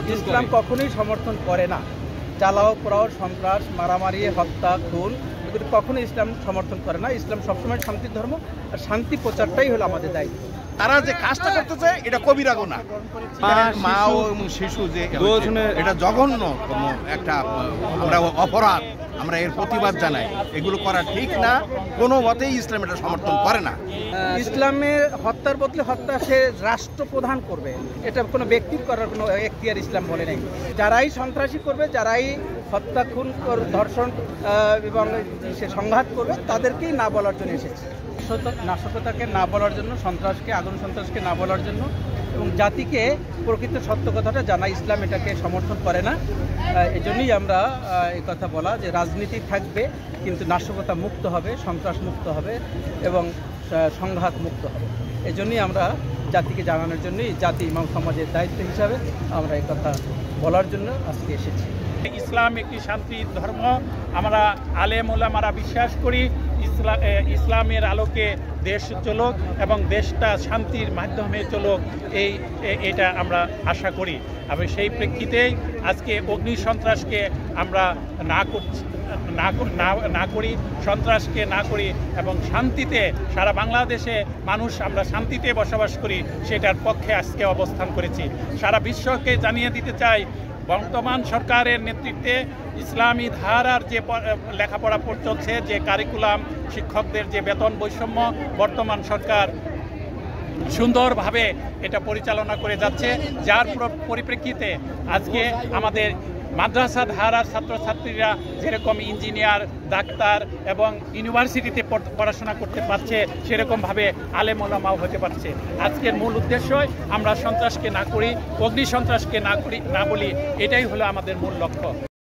ইসলাম কখনোই সমর্থন করে না। জ্বালাও পোড়াও, সন্ত্রাস, মারামারি, হত্যা, খুন এগুলো কখনোই ইসলাম সমর্থন করে না। ইসলাম সবসময় শান্তির ধর্ম, আর শান্তি প্রচারটাই হলো আমাদের দায়িত্ব। তারা যে কাজটা করতেছে এটা কবিরা গুনাহ। মা ও শিশু যে এটা জঘন্য একটা আমরা অপরাধ, আমরা এর প্রতিবাদ জানাই। এগুলো করা ঠিক না, কোনো মতেই ইসলাম এটা সমর্থন করে না। ইসলামের হত্যার বদলে হত্যা সে রাষ্ট্রপ্রধান করবে, এটা কোনো ব্যক্তির করার কোনো এখতিয়ার ইসলাম বলে নেই। যারাই সন্ত্রাসী করবে, যারাই হত্যা, খুন, ধর্ষণ এবং সে সংঘাত করবে, তাদেরকেই না বলার জন্য এসেছে। নাশকতাকে না বলার জন্য, সন্ত্রাসকে, আগুন সন্ত্রাসকে না বলার জন্য, এবং জাতিকে প্রকৃত সত্য কথাটা জানা। ইসলাম এটাকে সমর্থন করে না। এজন্যই আমরা এই কথা বলা যে রাজনীতি থাকবে, কিন্তু নাশকতা মুক্ত হবে, সন্ত্রাস মুক্ত হবে এবং সংঘাত মুক্ত হবে। এজন্যই আমরা জাতিকে জানানোর জন্যই জাতি ইমাম সমাজের দায়িত্ব হিসাবে আমরা এই কথা বলার জন্য আজকে এসেছি। ইসলাম একটি শান্তির ধর্ম। আমরা আলেম ওলামারা বিশ্বাস করি ইসলামের আলোকে দেশ চলুক এবং দেশটা শান্তির মাধ্যমে চলুক, এটা আমরা আশা করি। আমি সেই প্রেক্ষিতেই আজকে অগ্নি সন্ত্রাসকে আমরা না করি, সন্ত্রাসকে না করি এবং শান্তিতে সারা বাংলাদেশে মানুষ আমরা শান্তিতে বসবাস করি, সেটার পক্ষে আজকে অবস্থান করেছি। সারা বিশ্বকে জানিয়ে দিতে চাই, বর্তমান সরকারের নেতৃত্বে ইসলামী ধারার যে লেখাপড়া চলছে, যে কারিকুলাম, শিক্ষকদের যে বেতন বৈষম্য, বর্তমান সরকার সুন্দরভাবে এটা পরিচালনা করে যাচ্ছে, যার পরিপ্রেক্ষিতে আজকে আমাদের মাদ্রাসা ধারার ছাত্রছাত্রীরা যেরকম ইঞ্জিনিয়ার, ডাক্তার এবং ইউনিভার্সিটিতে পড়াশোনা করতে পারছে, সেরকমভাবে আলেম ওলামাও হতে পারছে। আজকের মূল উদ্দেশ্যই আমরা সন্ত্রাসকে না করি, অগ্নি সন্ত্রাসকে না বলি, এটাই হলো আমাদের মূল লক্ষ্য।